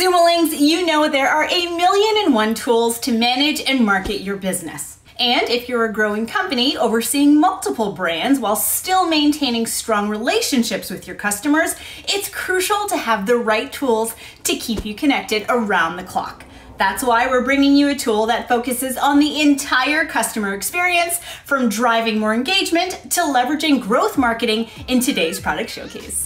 Sumolings, you know there are 1,000,001 tools to manage and market your business. And if you're a growing company overseeing multiple brands while still maintaining strong relationships with your customers, it's crucial to have the right tools to keep you connected around the clock. That's why we're bringing you a tool that focuses on the entire customer experience, from driving more engagement to leveraging growth marketing in today's product showcase.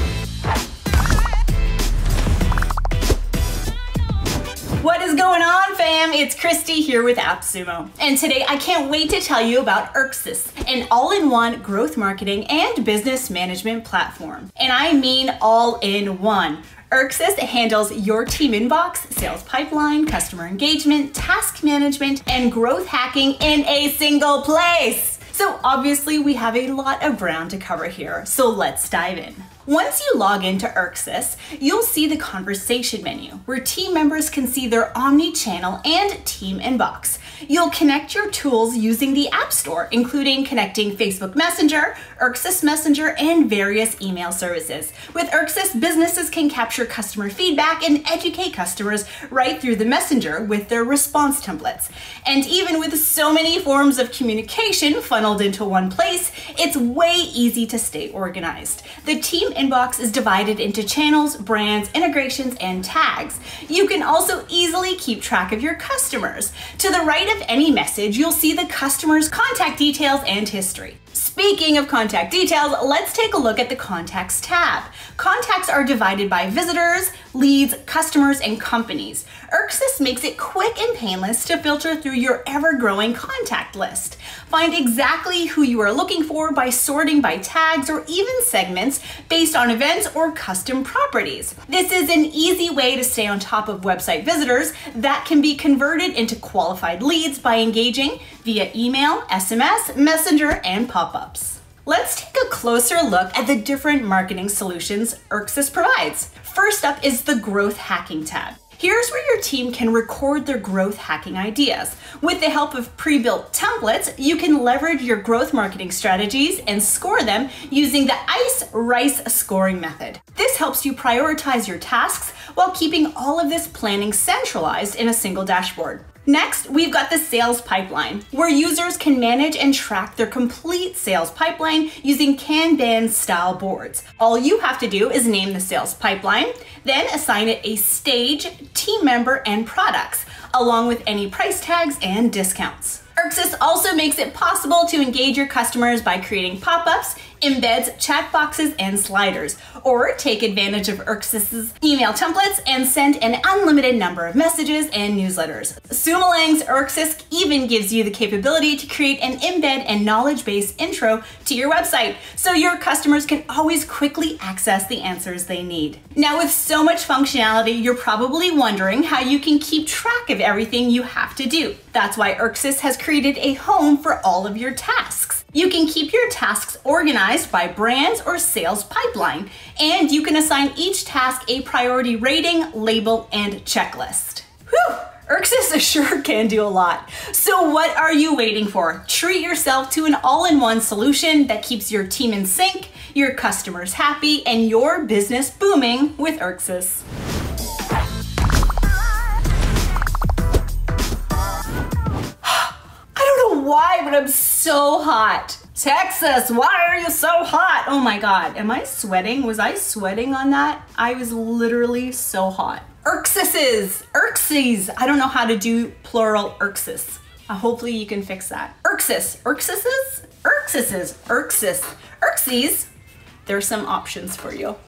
What is going on, fam? It's Christy here with AppSumo. And today I can't wait to tell you about Erxes, an all-in-one growth marketing and business management platform. And I mean all-in-one. Erxes handles your team inbox, sales pipeline, customer engagement, task management, and growth hacking in a single place. So obviously we have a lot of ground to cover here, so let's dive in. Once you log into Erxes, you'll see the conversation menu where team members can see their omni-channel and team inbox. You'll connect your tools using the App Store, including connecting Facebook Messenger, Erxes Messenger, and various email services. With Erxes, businesses can capture customer feedback and educate customers right through the Messenger with their response templates. And even with so many forms of communication funneled into one place, it's way easy to stay organized. The team inbox is divided into channels, brands, integrations, and tags. You can also easily keep track of your customers. To the right of any message, you'll see the customer's contact details and history. Speaking of contact details, let's take a look at the Contacts tab. Contacts are divided by visitors, leads, customers, and companies. Erxes makes it quick and painless to filter through your ever-growing contact list. Find exactly who you are looking for by sorting by tags or even segments based on events or custom properties. This is an easy way to stay on top of website visitors that can be converted into qualified leads by engaging via email, SMS, Messenger, and pop-ups. Let's take a closer look at the different marketing solutions Erxes provides. First up is the Growth Hacking tab. Here's where your team can record their growth hacking ideas. With the help of pre-built templates, you can leverage your growth marketing strategies and score them using the ICE-RICE scoring method. This helps you prioritize your tasks while keeping all of this planning centralized in a single dashboard. Next, we've got the sales pipeline, where users can manage and track their complete sales pipeline using Kanban style boards. All you have to do is name the sales pipeline, then assign it a stage, team member, and products, along with any price tags and discounts. Erxes also makes it possible to engage your customers by creating pop-ups, embeds, chat boxes, and sliders, or take advantage of Erxes' email templates and send an unlimited number of messages and newsletters. Sumolings, Erxes even gives you the capability to create an embed and knowledge-based intro to your website, so your customers can always quickly access the answers they need. Now, with so much functionality, you're probably wondering how you can keep track of everything you have to do. That's why Erxes has created a home for all of your tasks. You can keep your tasks organized by brands or sales pipeline, and you can assign each task a priority rating, label, and checklist. Whew! Erxes sure can do a lot. So what are you waiting for? Treat yourself to an all-in-one solution that keeps your team in sync, your customers happy, and your business booming with Erxes. Why? But I'm so hot. Texas, why are you so hot? Oh my God, am I sweating? Was I sweating on that? I was literally so hot. Erxes. I don't know how to do plural Erxes. Hopefully you can fix that. Erxes. Erxes. There's some options for you.